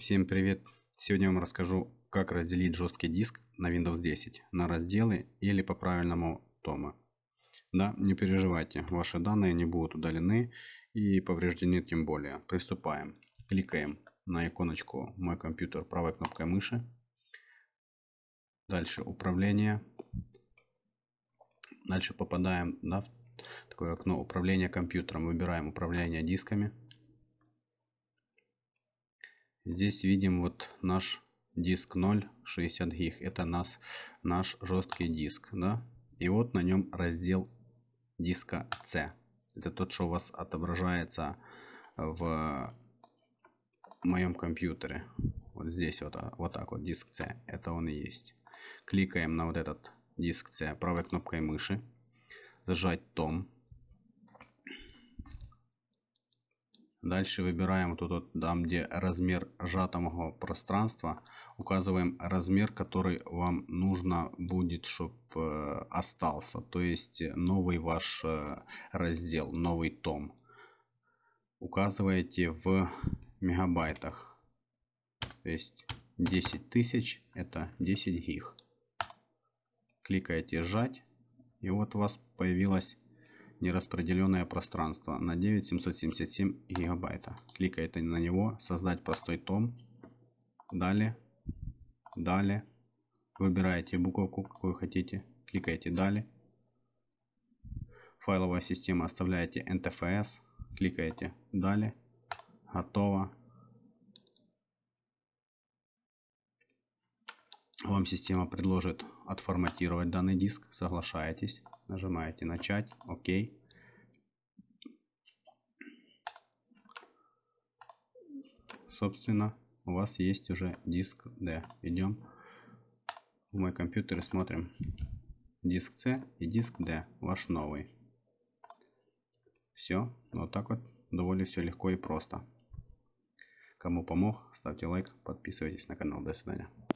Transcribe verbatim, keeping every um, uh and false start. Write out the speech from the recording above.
Всем привет! Сегодня я вам расскажу, как разделить жесткий диск на Windows десять на разделы или по правильному тома. Да, не переживайте, ваши данные не будут удалены и повреждены тем более. Приступаем. Кликаем на иконочку «Мой компьютер» правой кнопкой мыши. Дальше управление. Дальше попадаем на такое окно управления компьютером. Выбираем управление дисками. Здесь видим вот наш диск ноль шестьдесят гиг. Это нас, наш жесткий диск. Да? И вот на нем раздел диска C. Это тот, что у вас отображается в моем компьютере. Вот здесь вот, вот так вот диск C. Это он и есть. Кликаем на вот этот диск C правой кнопкой мыши. Зажать том. Дальше выбираем вот тут, там где размер сжатого пространства, указываем размер, который вам нужно будет, чтобы остался, то есть новый ваш раздел, новый том. Указываете в мегабайтах, то есть десять тысяч это десять гиг. Кликаете сжать, и вот у вас появилось нераспределенное пространство на девять тысяч семьсот семьдесят семь гигабайта. Кликаете на него, создать простой том. Далее, далее. Выбираете буковку, какую хотите. Кликаете далее. Файловая система оставляете эн тэ эф эс. Кликаете далее. Готово. Вам система предложит отформатировать данный диск. Соглашаетесь. Нажимаете начать. Окей. Собственно, у вас есть уже диск D. Идем в мой компьютер и смотрим. Диск C и диск D. Ваш новый. Все. Вот так вот. Довольно все легко и просто. Кому помог, ставьте лайк, подписывайтесь на канал. До свидания.